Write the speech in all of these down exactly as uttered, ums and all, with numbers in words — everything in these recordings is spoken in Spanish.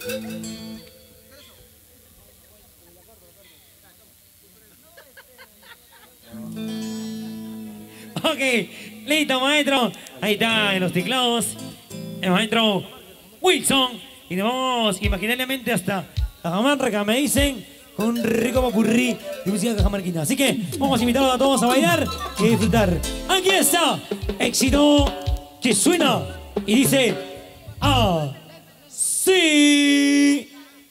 Ok, listo, maestro. Ahí está, en los teclados. El maestro Wilson. Y nos vamos imaginariamente hasta Cajamarca, me dicen, con un rico popurrí de música cajamarquina. Así que vamos a invitarlos a todos a bailar y a disfrutar. Aquí está, éxito que suena y dice así.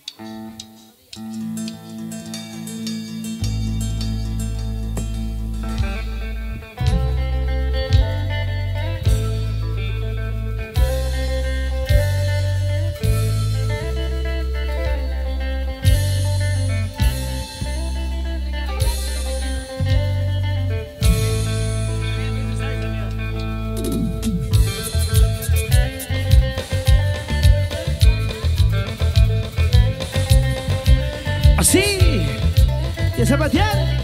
Así, y a zapatear.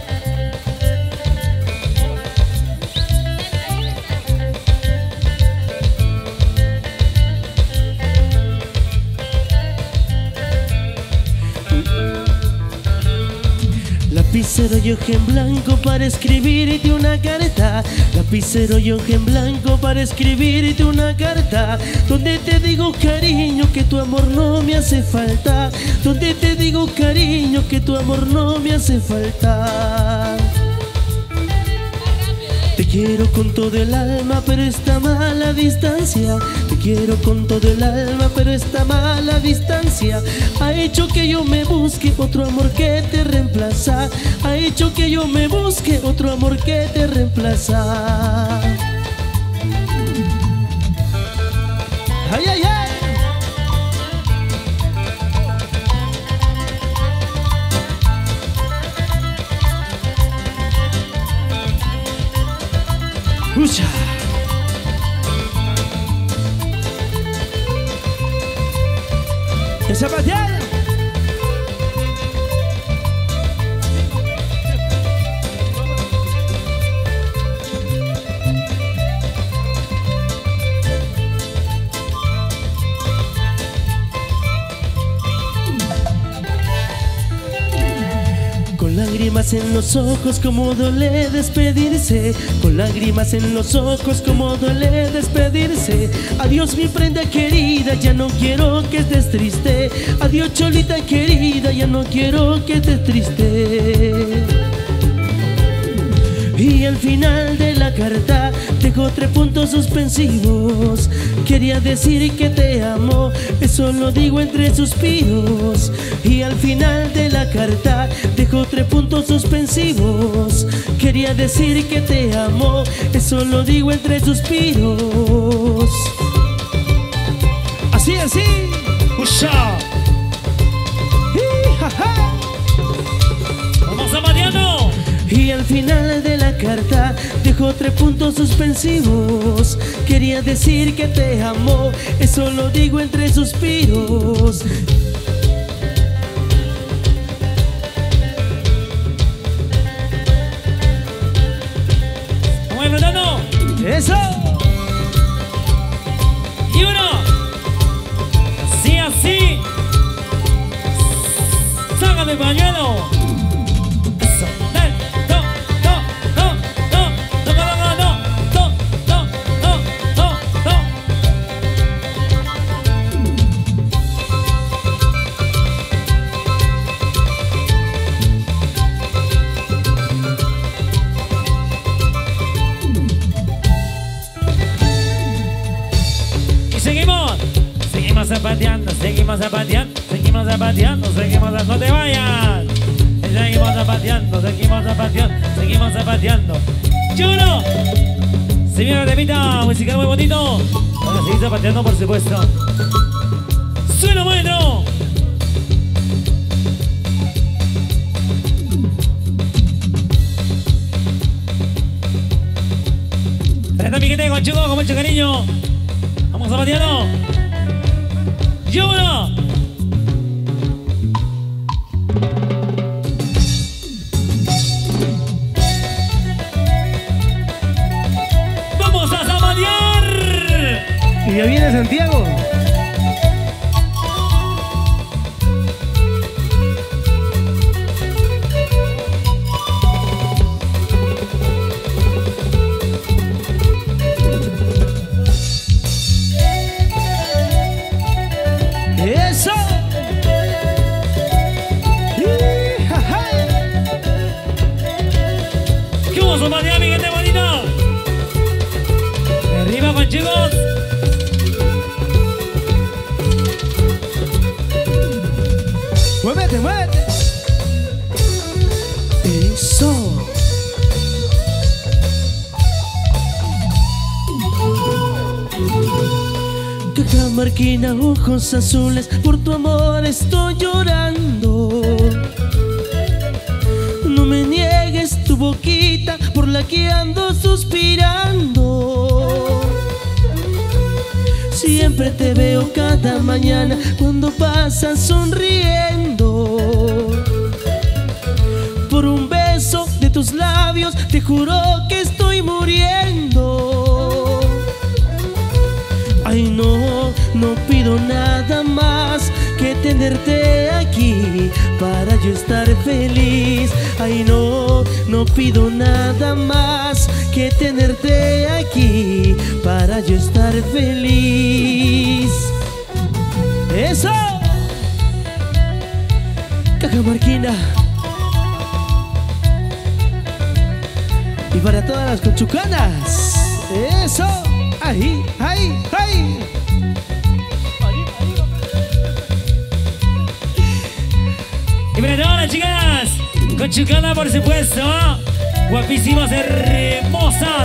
Lapicero y hoja en blanco para escribirte una carta. Lapicero y hoja en blanco para escribirte una carta, donde te digo, cariño, que tu amor no me hace falta. Donde te digo, cariño, que tu amor no me hace falta. Te quiero con todo el alma, pero está mala distancia. Te quiero con todo el alma, pero esta mala distancia ha hecho que yo me busque otro amor que te reemplaza. Ha hecho que yo me busque otro amor que te reemplaza. ¡Ay, ay, ay! ¡Ucha! ¡Que zapatear! Con lágrimas en los ojos, como duele despedirse. Con lágrimas en los ojos, como duele despedirse. Adiós, mi prenda querida, ya no quiero que estés triste. Adiós, cholita querida, ya no quiero que estés triste. Y al final de la carta dejó tres puntos suspensivos. Quería decir que te amo, eso lo digo entre suspiros. Y al final de la carta dejó tres puntos suspensivos. Quería decir que te amo, eso lo digo entre suspiros. Así, así. ¡Usha! ¡Vamos zapateando! Y al final de la carta dejó tres puntos suspensivos. Quería decir que te amo, eso lo digo entre suspiros. ¡Vamos disfrutando! ¡Eso! Y uno. Así, así. ¡Sácame el pañuelo! Zapateando, seguimos zapateando, seguimos zapateando, seguimos, no te vayas. Seguimos zapateando, seguimos zapateando, seguimos zapateando. ¡Chulo! Se viene una temita musical muy bonito. Vamos a seguir zapateando, por supuesto. ¡Suena, maestro! Trae mi gente con chulo, con mucho cariño. Vamos zapateando. ¡Y uno! ¡Vamos a zapatear! Y ya viene Santiago. Vamos a patear, mi gente bonita. Arriba, con chicos. Muévete, muévete. Eso. Cajamarquina, ojos azules, por tu amor estoy llorando. No me niegues tu boquita, por la que ando suspirando. Siempre te veo cada mañana cuando pasas sonriendo. Por un beso de tus labios te juro que estoy muriendo. Ay no, no pido nada más que tenerte aquí para yo estar feliz. Ay no, no pido nada más que tenerte aquí para yo estar feliz. ¡Eso! Cajamarquina. Y para todas las conchucanas. ¡Eso! ¡Ahí, ahí, ahí! Y para todas las chicas conchucana, por supuesto, guapísimas, hermosas.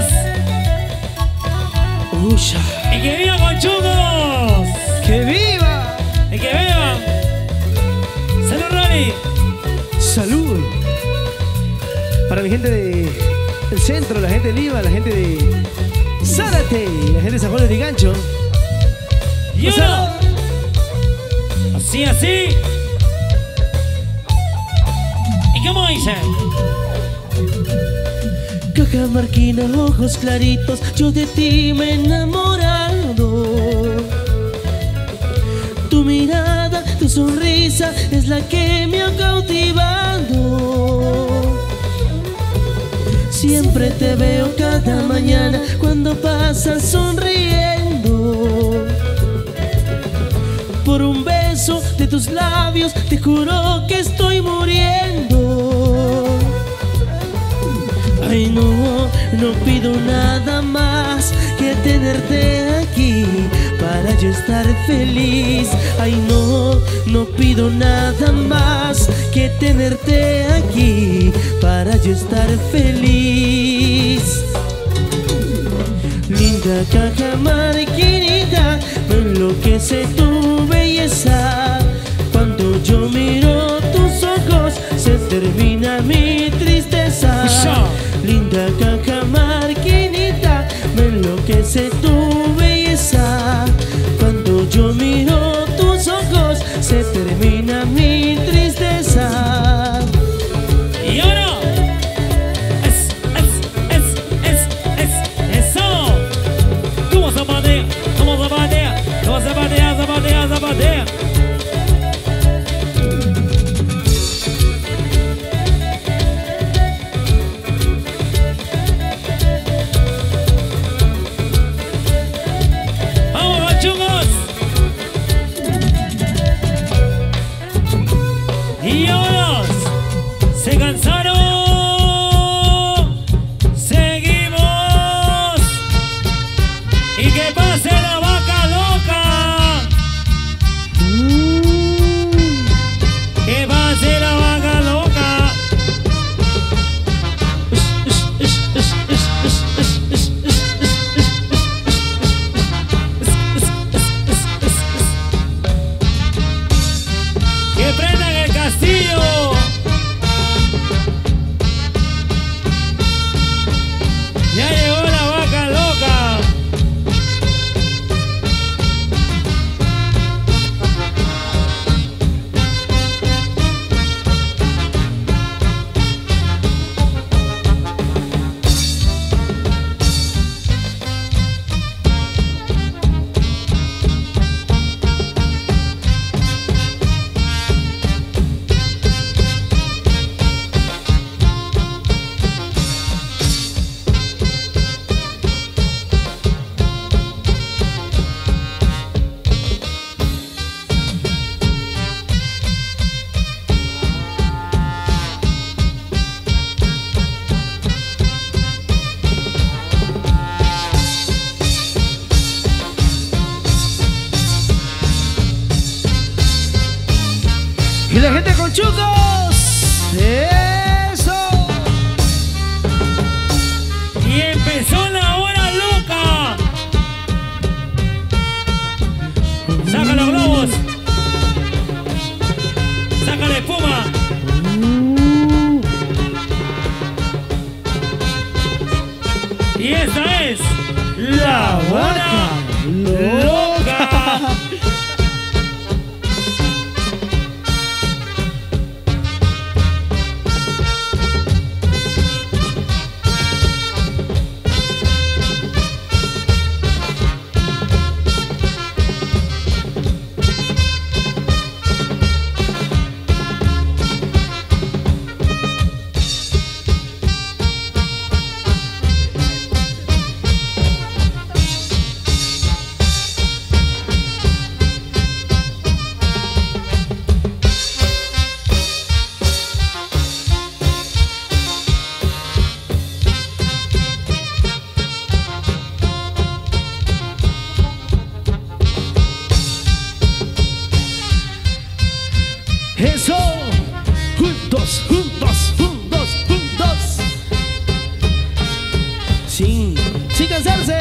¡Usha! ¡Y que viva conchucos! ¡Que viva! ¡Y que vivan! ¡Salud, Ronnie! ¡Salud! Para mi gente de el centro, la gente de Lima, la gente de Zárate, la gente de San Juan de Lurigancho. ¡Y uno! Así, así. ¿Y cómo dice? Cajamarquina, ojos claritos, yo de ti me he enamorado. Tu mirada, tu sonrisa es la que me ha cautivado. Siempre te veo cada mañana cuando pasas sonriendo. Por un beso de tus labios te juro que estoy muriendo. Ay no, no pido nada más que tenerte aquí para yo estar feliz. Ay no, no pido nada más que tenerte aquí para yo estar feliz. Linda cajamarquinita, me enloquece tu belleza. Cuando yo miro tus ojos se termina mi tristeza. Linda cajamarquinita, me enloquece tu belleza. Cuando yo miro tus ojos se termina mi tristeza. Y ahora es, es, es, es, es, eso. ¿Cómo zapatea? ¿Cómo zapatea? ¿Cómo zapatea? Zapatea, zapatea. Y ahora Y la gente con chucos. Eso. Y empezó la hora loca. Saca los globos. Saca la espuma. Y esta es la hora loca. Eso. Juntos, juntos, juntos, juntos. Sí, sin cansarse.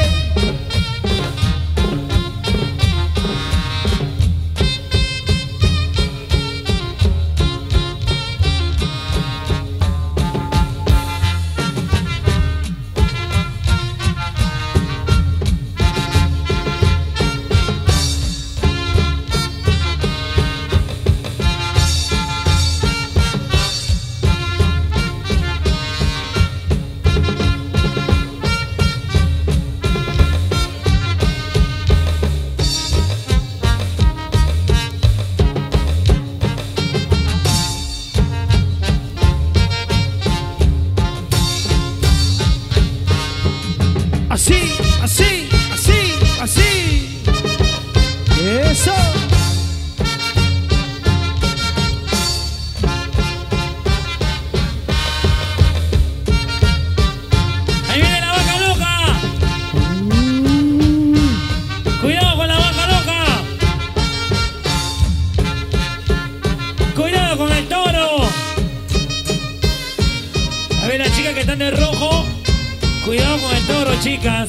Así, así, así, así. Eso. Ahí viene la vaca loca. Cuidado con la vaca loca. Cuidado con el toro. A ver, las chicas que están de rojo. Cuidado con el toro, chicas.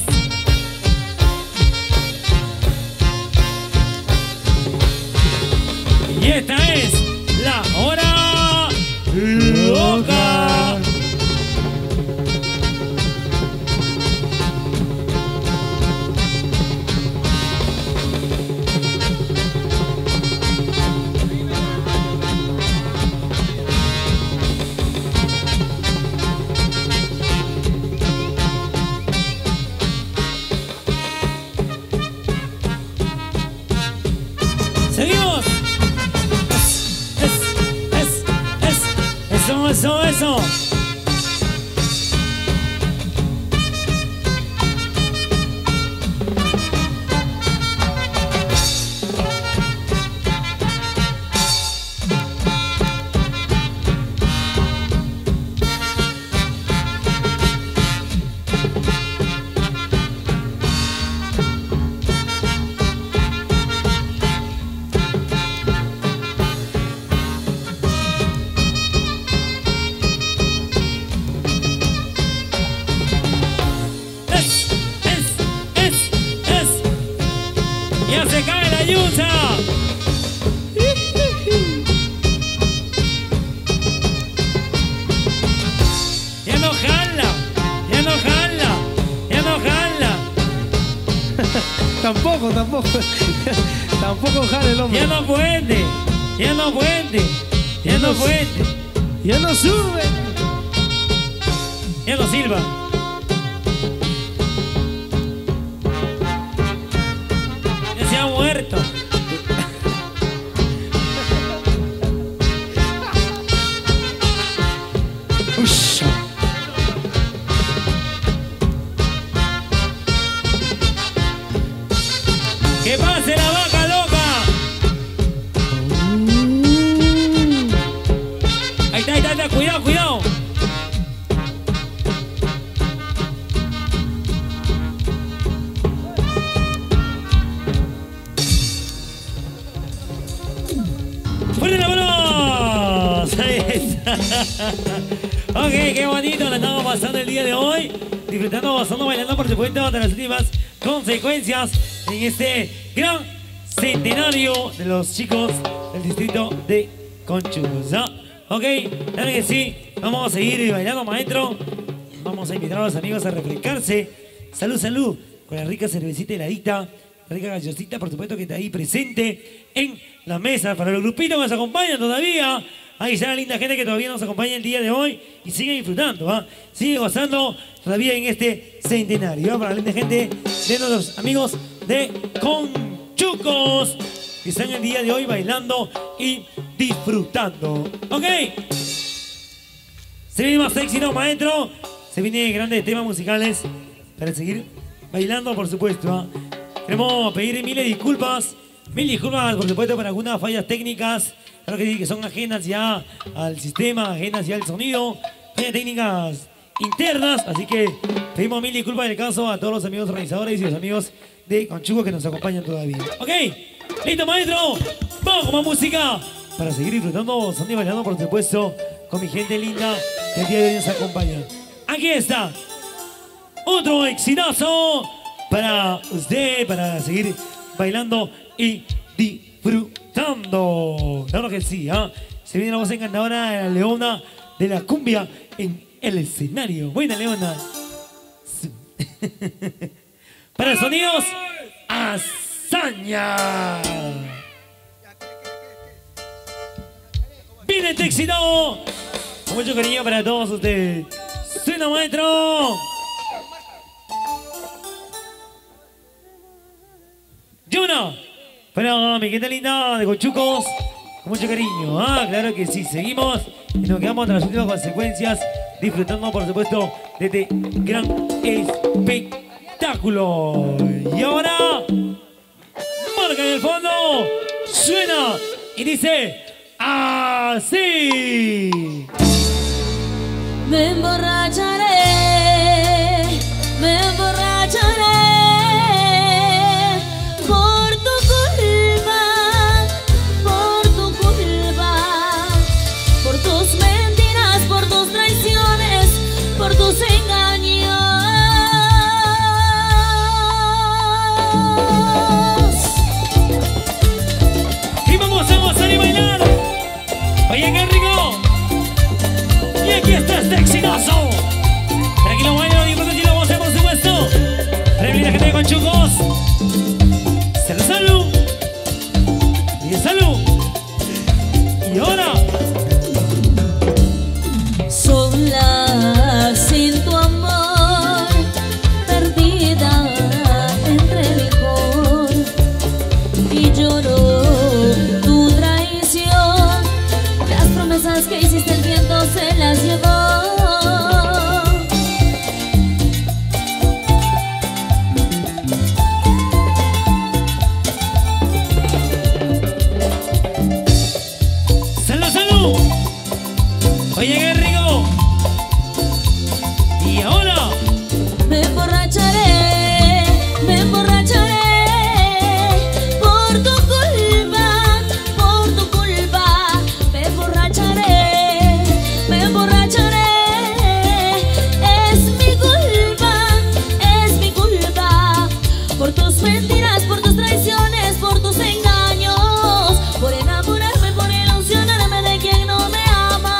Y esta es la hora loca. Seguimos. Es, es, es, eso, eso, eso. Ya se cae la yuza. Ya no jala, ya no jala, ya no jala. Tampoco, tampoco. Tampoco jale el hombre. Ya no puede, ya no puede, ya no puede. Ya no sube. Ya no silba. Ya se ha muerto. Ush. ¡Que pase la vaca loca! Ahí está, ahí está, ahí está. Cuidado, cuidado. ¡Fuerte la mano! fiesta. Ok, qué bonito la estamos pasando el día de hoy. Disfrutando, gozando, bailando, por supuesto, de las últimas consecuencias en este gran centenario de los chicos del distrito de Conchugos, ¿no? Ok, claro que sí. Vamos a seguir bailando, maestro. Vamos a invitar a los amigos a refrescarse. Salud, salud, con la rica cervecita heladita, la rica gallosita, por supuesto, que está ahí presente en la mesa. Para los grupitos que nos acompañan todavía. Ahí está la linda gente que todavía nos acompaña el día de hoy y sigue disfrutando, ¿ah? Sigue gozando todavía en este centenario, ¿ah? Para la linda gente de nuestros amigos de Conchucos que están el día de hoy bailando y disfrutando. ¿Ok? Se viene más sexy, ¿no, maestro? Se vienen grandes temas musicales para seguir bailando, por supuesto, ¿ah? Queremos pedir mil disculpas, mil disculpas, por supuesto, por algunas fallas técnicas. Claro que sí, que son ajenas ya al sistema, ajenas ya al sonido, fallas técnicas internas, así que pedimos mil disculpas en el caso a todos los amigos organizadores y los amigos de Conchugo que nos acompañan todavía. ¿Ok? ¿Listo, maestro? Vamos con más música para seguir disfrutando, son y bailando, por supuesto, con mi gente linda que el día de hoy nos acompaña. Aquí está, otro exitazo para usted, para seguir bailando y disfrutando. Claro que sí, ¿eh? Se viene la voz encantadora de la leona de la cumbia en el escenario. Buena, leona. Para sonidos, hazaña. Viene este éxito. Con mucho cariño para todos ustedes. Suena, maestro. Yuna. Bueno, mi gente linda de Conchucos, con mucho cariño, ah, claro que sí, seguimos y nos quedamos tras las últimas consecuencias, disfrutando, por supuesto, de este gran espectáculo. Y ahora, marca en el fondo, suena y dice así. Me emborracharé, me emborracharé. Oye, qué rico. Y aquí está este exitoso. Tranquilo, bailo, disfruta y lo vamos a hacer, por supuesto. Premio la gente de Conchucos. Salud, salud. Y salud. Y ahora. Sola sin tu amor, perdida entre el licor, y lloro tu traición. Las promesas que hiciste el viento se las llevó. ¡Salud, salud! Oye, qué rico. Y ahora me emborracharé, me emborracharé por tu culpa, por tu culpa. Me emborracharé, me emborracharé. Es mi culpa, es mi culpa. Por tus mentiras, por tus traiciones, por tus engaños, por enamorarme, por ilusionarme de quien no me ama.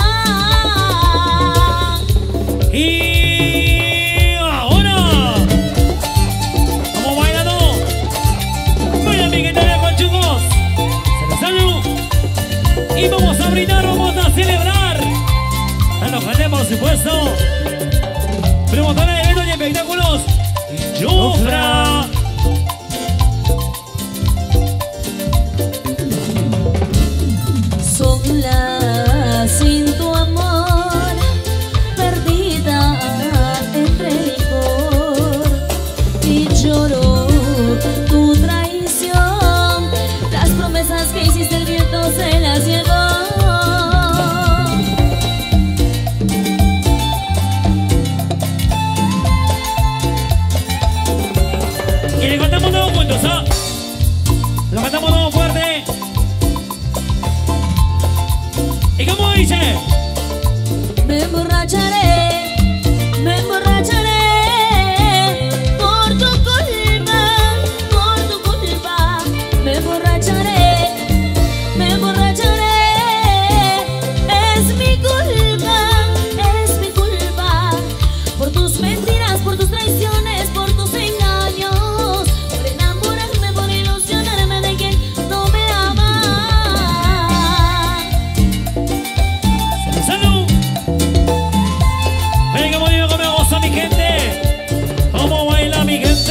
y ahora vamos bailando. Baila, mi gente de Conchucos. Salud, salud. Y vamos a brindar, vamos a celebrar. A los gente, por supuesto. Promotores de eventos y espectáculos. Jofra. Sola sin tu amor, perdida entre el licor, y lloro tu traición. Las promesas que hiciste el viento se las llevó. Y le cantamos todos juntos, ¿ah? Lo cantamos todos fuerte. ¿Y cómo dice? emborracharé, me emborracharé por tu culpa, por tu culpa. Me emborracharé, me emborracharé. Es mi culpa, es mi culpa. Por tus mentiras, por tus traiciones, por tus engaños, por enamorarme, por ilusionarme de quien no me ama. ¡Salud! Venga, muy bien, como goza mi gente. ¿Cómo baila mi gente?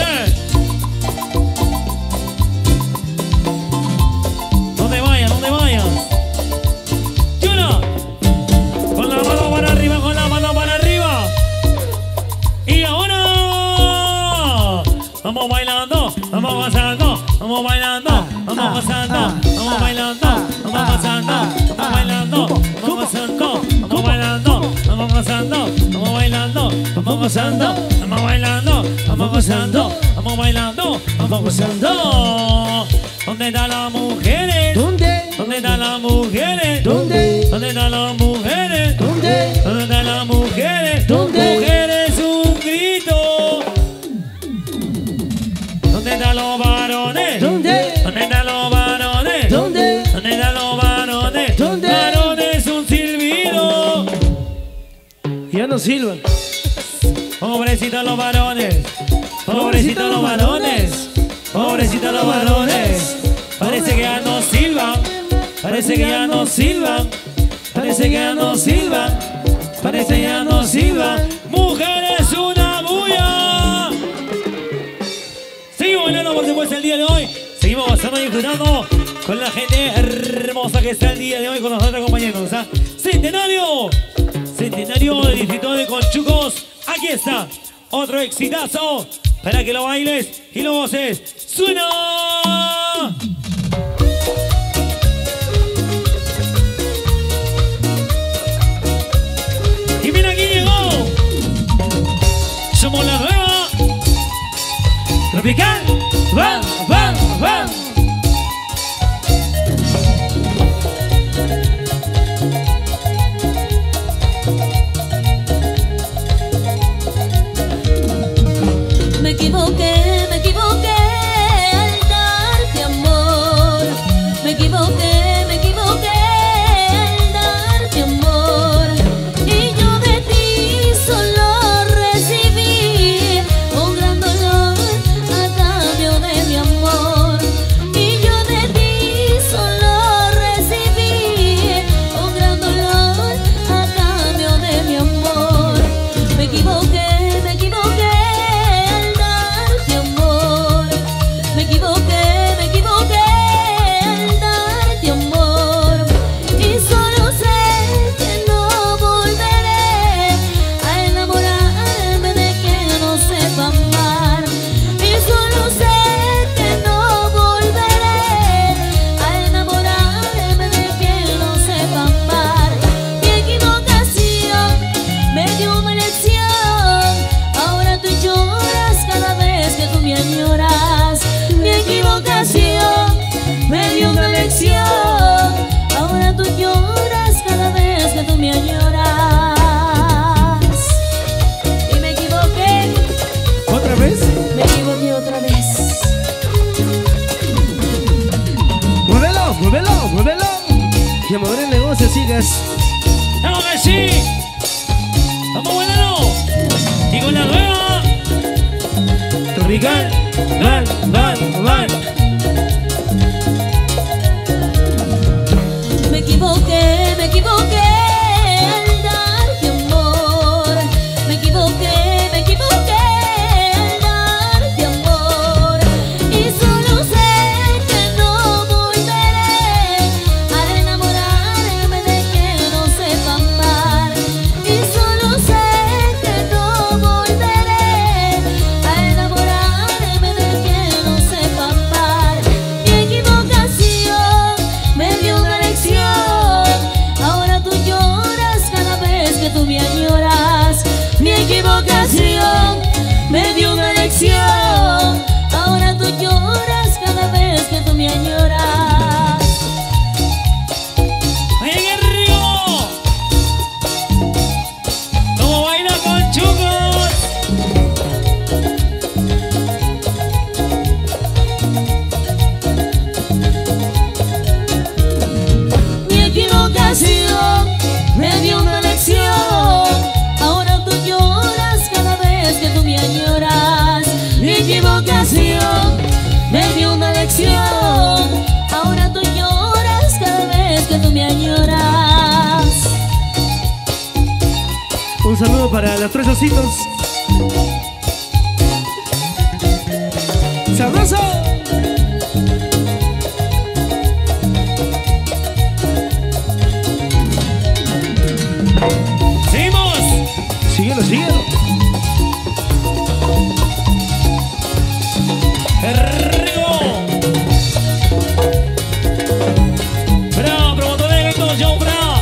¿Dónde vayas? ¿Dónde vayas? ¡Yuna! Con la mano para arriba, con la mano para arriba. Y ahora vamos bailando, vamos gozando, vamos bailando, vamos gozando, vamos bailando, vamos gozando, vamos bailando, vamos gozando, vamos bailando, vamos gozando, vamos bailando, vamos gozando, vamos bailando, vamos gozando, vamos bailando, vamos gozando. ¿Dónde están las mujeres? ¿Dónde? ¿Dónde están las mujeres? ¿Dónde? ¿Dónde están las mujeres? ¿Dónde? ¿Dónde están las mujeres? ¿Dónde? Mujeres, un grito. ¿Dónde están los varones? ¿Dónde? ¿Dónde están los varones? ¿Dónde? ¿Dónde están los varones? ¿Dónde? Varones, un silbido. Ya no silban. Pobrecitos los varones. Pobrecitos los varones. Pobrecitos los varones. Parece que ya no silban. Parece que ya no silban. Parece que ya no silban. Parece que ya no silban. Mujeres, una bulla. Seguimos bailando, por supuesto, el día de hoy. Seguimos gozando y disfrutando con la gente hermosa que está el día de hoy con nosotros, compañeros. ¿Ah? Centenario. Centenario del distrito de Conchucos. Aquí está. Otro exitazo para que lo bailes y lo goces. ¡Suena! Y mira quién llegó. Somos la nueva Tropical. ¡Van, van, van! Me equivoqué, me equivoqué al darte amor. Me equivoqué, me equivoqué al darte amor. Y yo de ti solo recibí un gran dolor a cambio de mi amor. Y yo de ti solo recibí un gran dolor a cambio de mi amor. Me equivoqué, me equivoqué. Me equivoqué, me equivoqué al darte amor. Y solo sé que no volveré a enamorarme de quien no sepa amar. Y solo sé que no volveré a enamorarme de quien no sepa amar. Mi equivocación me dio una lección. Ahora tú lloras cada vez que tú me añoras. Mi equivocación me dio una lección. Ahora tú lloras cada vez que tú me añoras. Y me equivoqué. ¿Otra vez? Me equivoqué otra vez. ¡Muévelo, muévelo, muévelo! Y a mover el negocio sigas. ¡Vamos que sí! ¡Vamos bailando! Y con la nueva Tropical. ¡Van, van, van! Me equivoqué, me equivoqué al darte amor. Me equivoqué, me equivoqué al darte amor. Y solo sé que no volveré a enamorarme de quien no sepa amar. Y solo sé que no volveré a enamorarme de quien no sepa amar. Un saludo para los tres ositos. ¡Sabroso! ¡Seguimos! Síguelo, síguelo. ¡Rico! ¡Bravo, promotor de eventos, yo, bravo!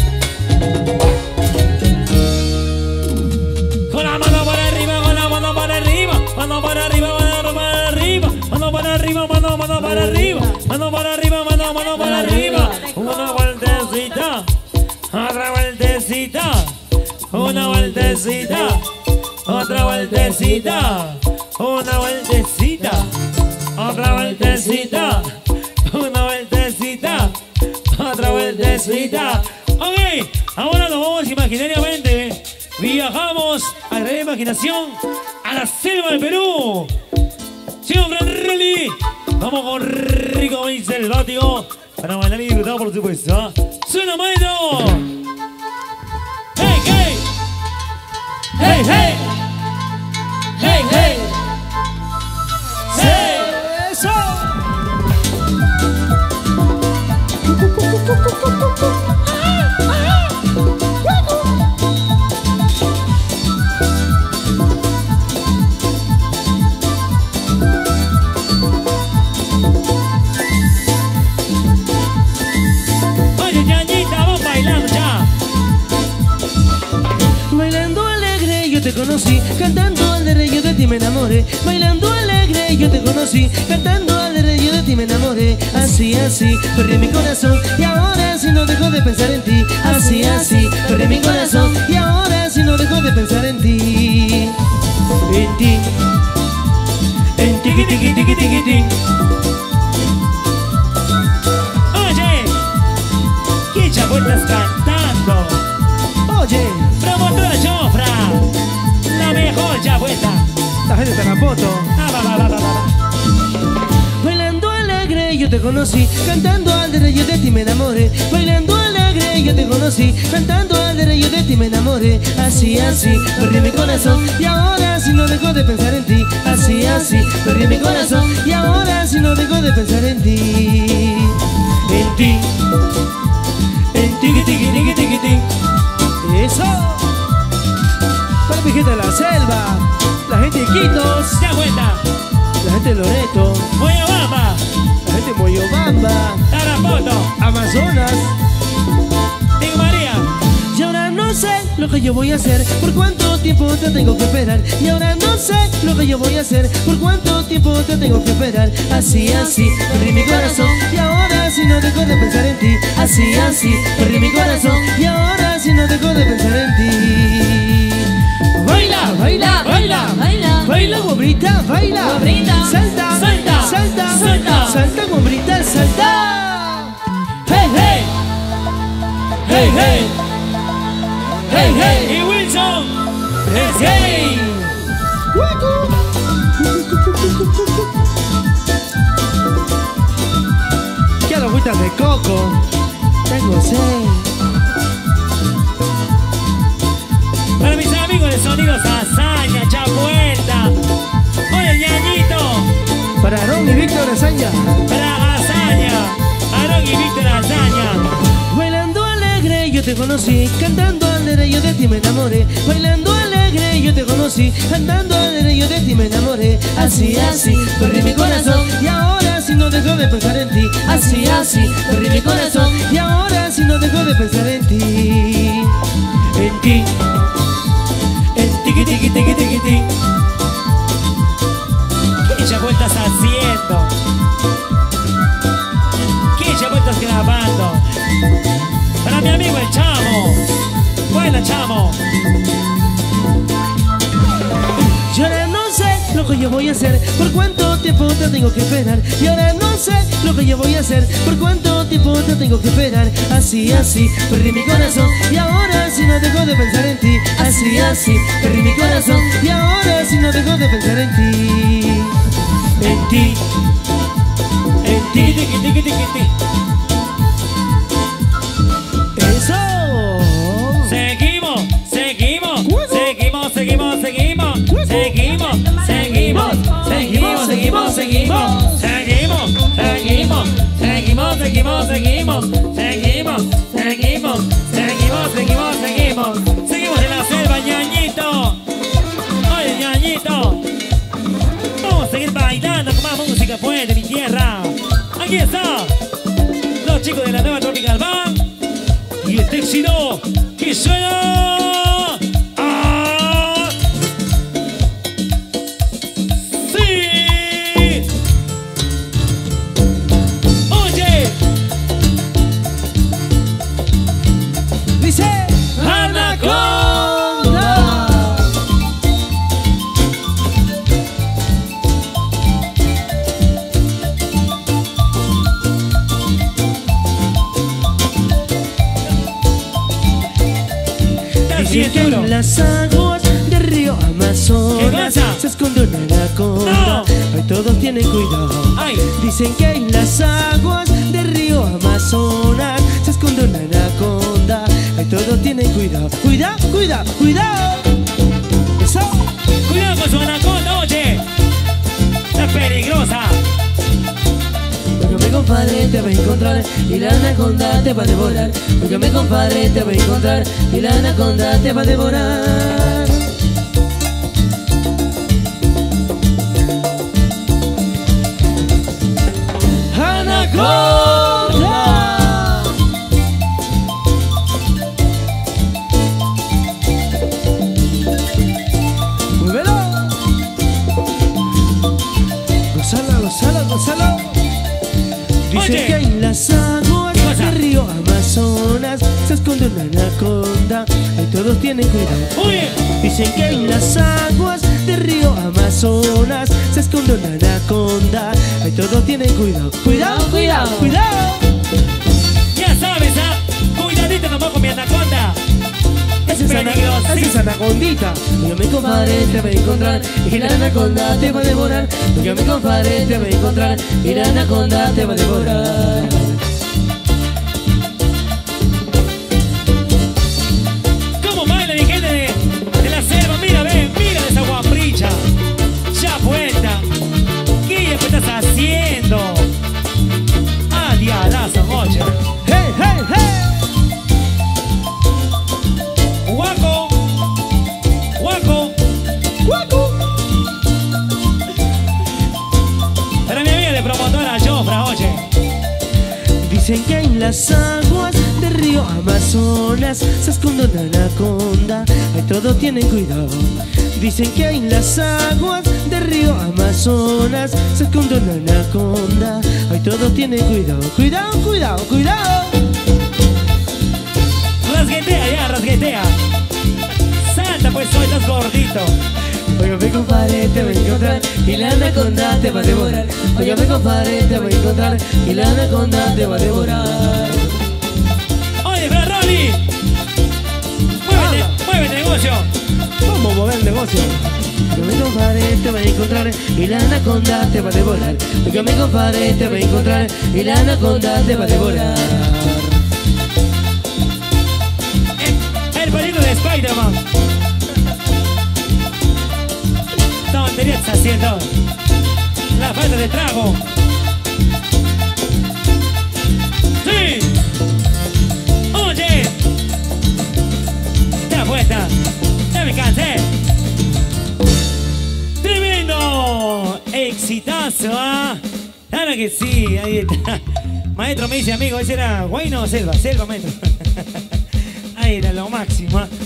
Con la mano para arriba, con la mano para arriba, mano para arriba, mano para arriba, mano para arriba, mano, mano para arriba, mano para arriba, mano, mano para arriba. Una vueltecita, otra vueltecita, una vueltecita, otra vueltecita, una vueltecita, otra vueltecita, una vueltecita, otra vueltecita. Ok, ahora nos vamos imaginariamente. Viajamos a la imaginación a la selva del Perú. Siempre Rally. Vamos con Rico Mix el Látigo para bailar y disfrutar, por supuesto. ¡Suena, maestro! ¡Hey, hey! ¡Hey, hey! ¡Hey, hey! ¡Hey! ¡Eso! Oye, ñañita, vamos bailando ya. Bailando alegre yo te conocí, cantando alegre yo de ti me enamoré. Bailando alegre yo te conocí, cantando alegre yo de ti me enamoré. Así, así, perdí mi corazón y ahora si no dejo de pensar en ti. Así, así, perdí mi corazón y ahora si no dejo de pensar en ti. En ti, en ti, tiqui, tiqui, tiqui, tiqui, tiqui. Oye, ¿qué chabuetas cantando? Oye, Promotora Jofra, la mejor chabueta. la gente está en la foto. Ah, va, va, va, va, va. Bailando alegre yo te conocí, cantando alegre yo de ti me enamoré. Bailando alegre yo te conocí, cantando alegre yo de ti me enamoré. Así, así, perdí mi corazón y ahora si no dejo de pensar en ti. Así, así, perdí mi corazón y ahora si no dejo de pensar en ti. En ti, en ti, tiqui, tiqui, tiqui, tiqui. Eso. Para mi gente de la selva, la gente de Iquitos, Chabueta, la gente de Loreto, Moyobamba, la gente de Moyobamba, Tarapoto, Amazonas. Digo María. Y ahora no sé lo que yo voy a hacer, por cuánto tiempo te tengo que esperar. Y ahora no sé lo que yo voy a hacer, por cuánto tiempo te tengo que esperar. Así, así, perdí mi corazón y ahora si no dejo de pensar en ti. Así, así, perdí mi corazón y ahora si no dejo de pensar en ti. Baila, baila, baila, baila, baila, guabrita, baila, Guabrita, salta, salta, salta, salta, salta, guabrita, salta. Hey, hey, hey, hey, hey, hey. Y Wilson, es gay. Quiero agüitas de coco. Tengo sed. Para mis amigos de Sonidos Hazaña, Chapueta. Oye, ñañito, Para Aaron y Víctor Azaña. para Hazaña, Aaron y Víctor Hazaña. Bailando alegre yo te conocí, cantando alegre yo de ti me enamoré. Bailando alegre yo te conocí, cantando alegre yo de ti me enamoré. Así, así, perdí mi corazón y ahora si no dejo de pensar en ti. Así, así, perdí mi corazón y ahora si no dejo de pensar en ti. En ti, en tiqui, tiqui, tiqui, tiqui, tiqui. ¿Qué chapuetas haciendo? ¿Qué chapuetas grabando? Para mi amigo el Chamo. Buena, Chamo. Y ahora no sé lo que yo voy a hacer, por cuánto tiempo te tengo que esperar. Y ahora no sé lo que yo voy a hacer, por cuánto tiempo te tengo que esperar. Así, así, perdí mi corazón y ahora si no dejo de pensar en ti. Así, así, perdí mi corazón y ahora si no dejo de pensar en ti. En ti, en ti, tiqui, tiqui, tiqui, tiqui. Eso. Seguimos, seguimos. seguimos, seguimos, seguimos, seguimos, seguimos, seguimos, seguimos. Seguimos en la selva, ñañito. Oye, ñañito. Vamos a seguir bailando con más música, pues, de mi tierra. Aquí está. Los chicos de la nueva Tropical Band. Y este éxito que suena. ¡Ah! ¡Sí! ¡Oye! Dice ¡Anaconda! Dicen que en las aguas del río Amazonas se esconde una anaconda. No. Ay, todos tienen cuidado. Ay. Dicen que en las aguas del río Amazonas se esconde una anaconda. Ay, todos tienen cuidado. Cuidado, cuidado, cuidado. Eso. Cuidado con su anaconda, oye. Es peligrosa. Porque mi compadre te va a encontrar y la anaconda te va a devorar. Porque mi compadre te va a encontrar y la anaconda te va a devorar. ¡Anaconda! ¡Muévelo! ¡Gózala, gózala, gózala! Dicen Oye. que en las aguas del río Amazonas se esconde una anaconda. Ahí todos tienen cuidado. Oye. Dicen que en las aguas del río Amazonas se esconde una anaconda. Ahí todos tienen cuidado. Cuidado, cuidado, cuidado. Ya sabes, ¿ah? Cuidadito nomás con mi anaconda. Es Esa es ana- peligrosa. esa es anacondita. Porque mi compadre te va a encontrar y la anaconda te va a devorar. Porque mi compadre te va a encontrar y la anaconda te va a devorar. ¿Cómo baila mi gente de, de la selva? Mira, ve, mira esa guambricha. Ya vuelta. ¿Qué ya estás haciendo? Ah, dialazo, oye. ¡Hey, hey, hey! Guaco. Guaco. ¡Guacu! Para mi amiga de promotora Jofra, oye. Dicen que en las aguas del río Amazonas se esconde una anaconda. Ahí todos tienen cuidado. Dicen que en las aguas del río Amazonas se esconde una anaconda. Ahí todos tienen cuidado. Cuidado, cuidado, cuidado. Rasguetea ya, rasguetea. Salta pues, soy estás gordito. Oiga, mi compadre te va a encontrar y la anaconda te va a devorar. Oiga, mi compadre te va a encontrar y la anaconda te va a devorar. Oye, pero Rolly. Muévete, muévete, negocio. Vamos a mover el negocio. Oiga, mi compadre te va a encontrar y la anaconda te va a devorar. Oiga, mi compadre te va a encontrar y la anaconda te va a devorar. El, el palito de Spider-Man. Esta batería está haciendo la falta de trago. ¡Sí! ¡Oye! ¡Está puesta! ¡Ya me cansé! ¡Tremendo! ¡Exitazo! ¿Ah? Claro que sí, ahí está. Maestro me dice, amigo, ¿ese era Guayno o Selva? Selva, maestro. Ahí era lo máximo. ¿Ah?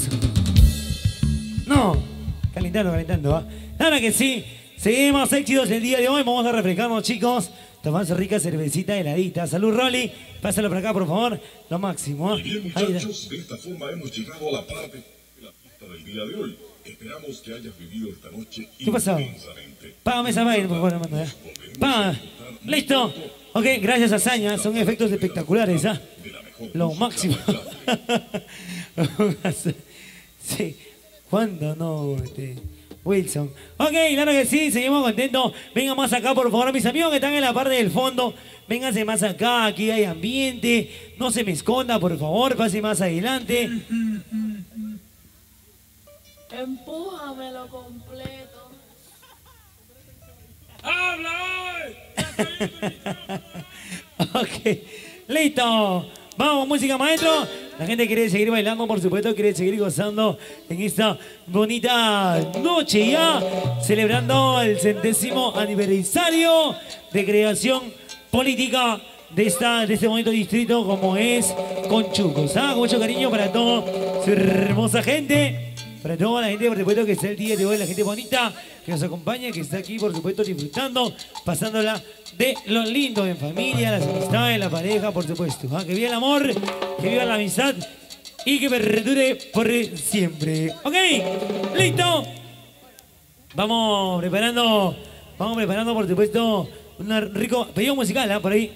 No, calentando, calentando. ¿Ah? Claro que sí. Seguimos éxitos el día de hoy. Vamos a refrescarnos, chicos. Tomarse rica cervecita heladita. Salud, Rolly. Pásalo por acá, por favor. Lo máximo. ¿Ah? Y bien, Ahí está. muchachos, de esta forma hemos llegado a la parte de la pista del día de hoy. Esperamos que hayas vivido esta noche ¿Qué pasó? intensamente. Págame esa vaina, por favor, hermano. ¿Eh? Págame. Listo. Ok, gracias a Saña. Son efectos espectaculares. ¿Ah? Lo máximo. Sí. ¿Cuándo no? Este, Wilson. Ok, claro que sí, seguimos contentos. Vengan más acá, por favor, mis amigos que están en la parte del fondo. Vénganse más acá, aquí hay ambiente. No se me esconda, por favor, pase más adelante. Empújamelo completo. Ok. Listo. Vamos, música, maestro. La gente quiere seguir bailando, por supuesto, quiere seguir gozando en esta bonita noche ya, celebrando el centésimo aniversario de creación política de, esta, de este bonito distrito como es Conchucos. ¿Ah? Con mucho cariño para toda su hermosa gente. Para toda la gente, por supuesto, que está el día de hoy, la gente bonita que nos acompaña, que está aquí, por supuesto, disfrutando, pasándola de lo lindo en familia, las amistades, la pareja, por supuesto. ¿Ah? Que viva el amor, que viva la amistad y que perdure por siempre. ¿Ok? ¿Listo? Vamos preparando, vamos preparando, por supuesto, un rico pedido musical, ¿eh? Por ahí.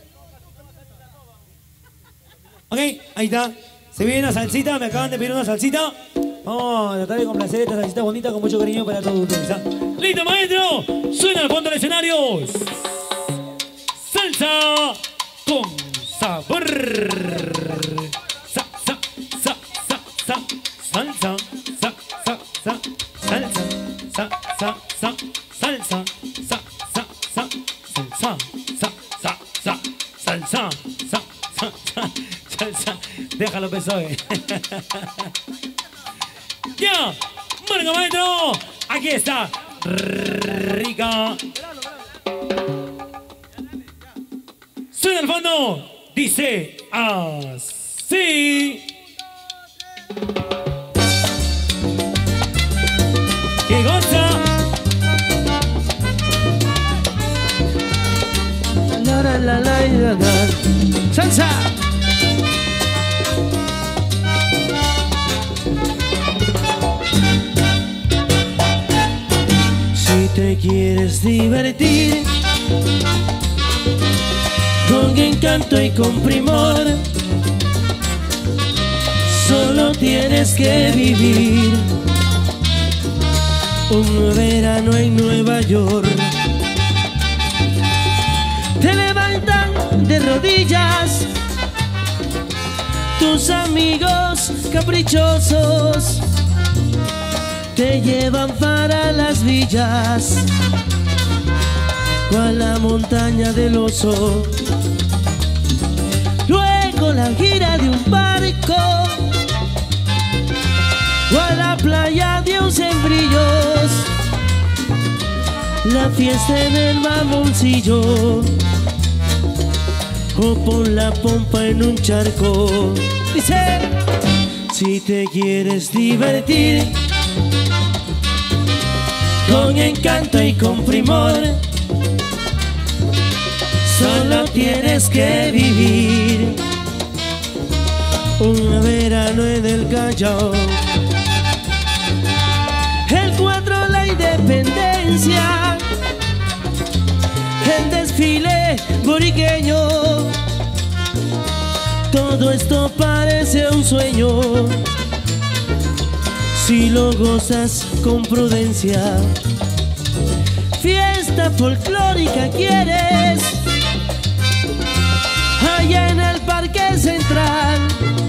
Ok, ahí está. Se viene una salsita, me acaban de pedir una salsita. Vamos a tratar de complacer esta salsita bonita con mucho cariño para todos ustedes. ¿Ah? ¡Listo, maestro! Suena al fondo del escenario. Salsa con sabor. Sa, sa, sa, sa, sa. Salsa, sa, sa, sa. Salsa, sa, sa, sa. Salsa, sa, sa, sa. Salsa, sa, sa, sa. Salsa, sa, sa, sa. Salsa. Déjalo, P S O E. ¡Ya! ¡Marca, maestro! Aquí está. Rica. Suena al fondo. Dice así. ¡Qué goza! La la la la la la. ¡Salsa! Si te quieres divertir con encanto y con primor, solo tienes que vivir un verano en Nueva York. Te levantan de rodillas tus amigos caprichosos, te llevan para las villas, cual la montaña del oso. Luego la gira de un barco, o a la playa de Ucembrillos, la fiesta en el mamoncillo, o pon la pompa en un charco. Dice, si te quieres divertir con encanto y con primor, solo tienes que vivir un verano en el Callao. El cuatro, la independencia, el desfile boriqueño, todo esto parece un sueño si lo gozas con prudencia. Fiesta folclórica quieres, allá en el Parque Central,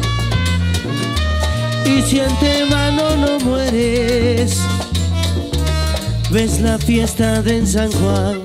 y si antemano no mueres, ves la fiesta de San Juan.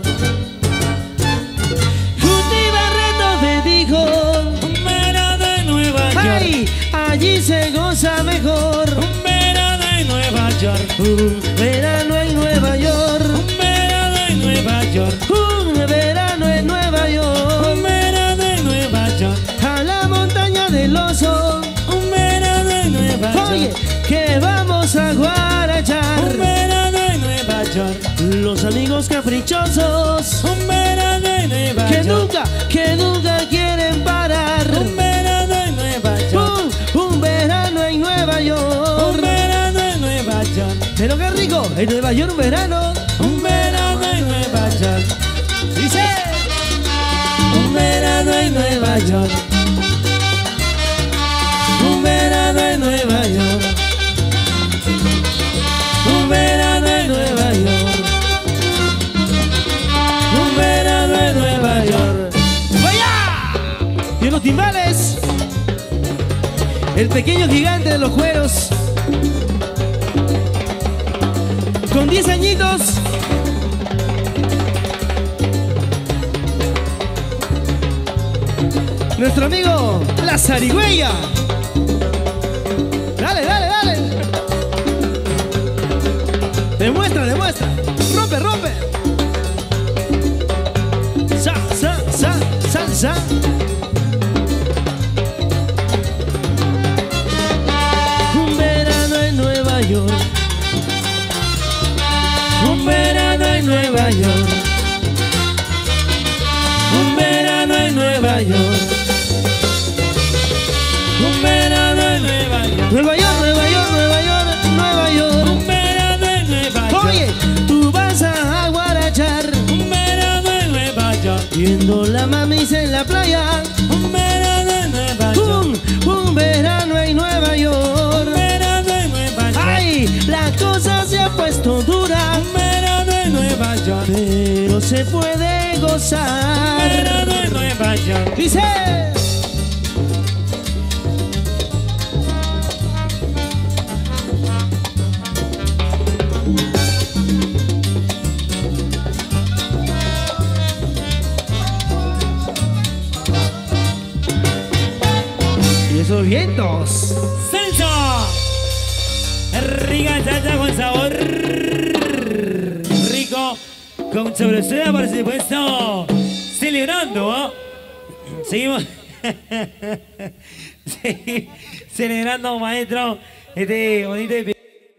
Juti Barreto me dijo, Un verano en Nueva York. ay, allí se goza mejor. Un verano en Nueva York. Un verano en Nueva York, Un verano en Nueva York. un verano en Nueva York, Un verano en Nueva York. a la montaña del oso. Un verano en Nueva York. Oye, que vamos a guarachar, Un verano en Nueva York. los amigos caprichosos Un verano en Nueva que York. nunca, que nunca quieren parar. Un verano en Nueva York. Un, un verano en Nueva Un York, verano en Nueva York. pero qué rico, en Nueva York un verano. Un verano en Nueva York. Dice, Un verano en Nueva York. Un verano en Nueva York. Un verano en Nueva York. Un verano en Nueva York. ¡vaya! Y en los timbales, el pequeño gigante de los cueros, con diez añitos, Nuestro amigo La Zarigüeya. Dale, dale, dale. Demuestra, demuestra. Rompe, rompe. Sa, sa, sa, salsa. Un verano en Nueva York. Un verano en Nueva York. Un verano en Nueva York. Un verano en Nueva York. Nueva York, Nueva York, Nueva York, Nueva York. Un verano en Nueva York. Oye, tú vas a guarachar Un verano en Nueva York. viendo la mamis en la playa. Un verano en Nueva York. Un, un verano en Nueva York. Un verano en Nueva York. Ay, la cosa se ha puesto dura, Un verano en Nueva York. pero se puede Un gozar. verano en Nueva York. Dice. Y esos vientos. Salsa. Rica salsa con sabor rico, con sabrosura, por supuesto. Celebrando, ¿ah? Seguimos. Sí, celebrando, maestro, este bonito episodio.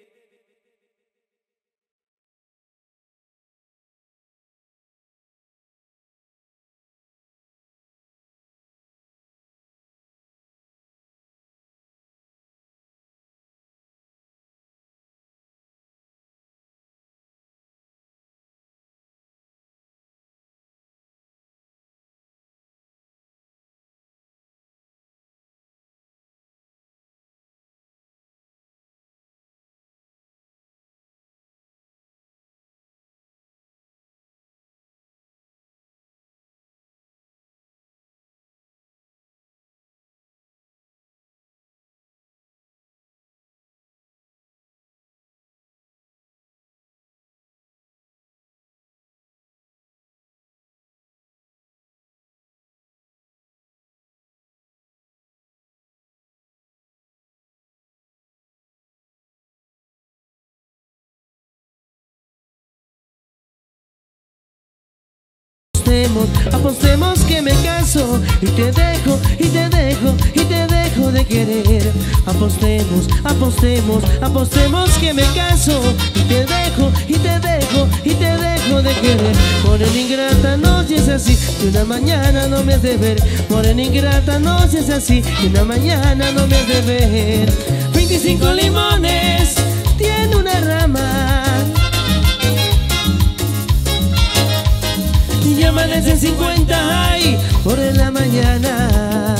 Apostemos, apostemos que me caso y te dejo, y te dejo, y te dejo de querer. Apostemos, apostemos, apostemos que me caso y te dejo, y te dejo, y te dejo de querer. Morena ingrata, no si es así, que una mañana no me has de ver. Morena ingrata, no si es así, que una mañana no me has de ver. veinticinco limones tiene una rama y ya amanecen cincuenta, ay, por en la mañana.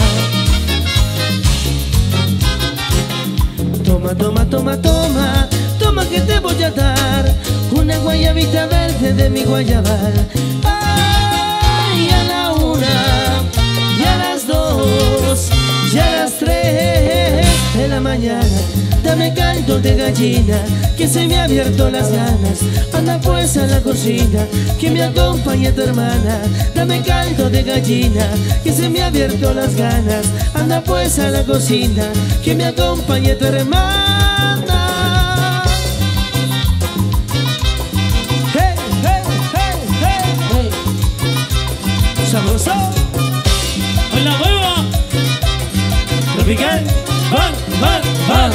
Toma, toma, toma, toma, toma que te voy a dar una guayabita verde de mi guayabal. Ay, a la una, y a las dos, y a las tres de la mañana. Dame caldo de gallina, que se me ha abierto las ganas. Anda pues a la cocina, que me acompañe tu hermana. Dame caldo de gallina, que se me ha abierto las ganas. Anda pues a la cocina, que me acompañe tu hermana. Hey, hey, hey, hey, hey. Sabroso. Con la nueva tropical, van, van, van.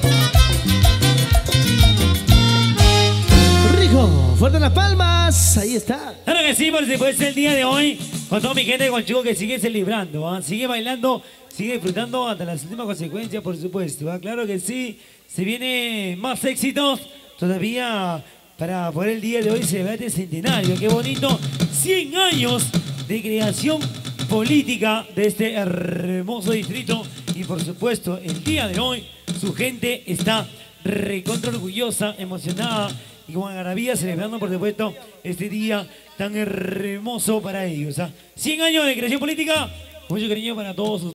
Fuerte las palmas, ahí está. Claro que sí, por supuesto, el día de hoy, con toda mi gente, con chicos que sigue celebrando, ¿eh? Sigue bailando, sigue disfrutando hasta las últimas consecuencias, por supuesto. ¿eh? Claro que sí, se vienen más éxitos todavía para poder el día de hoy celebrar este centenario. Qué bonito, cien años de creación política de este hermoso distrito. Y por supuesto, el día de hoy, su gente está recontra orgullosa, emocionada y con algarabía celebrando, por supuesto, este día tan hermoso para ellos. ¿eh? cien años de creación política, mucho cariño para todos ustedes.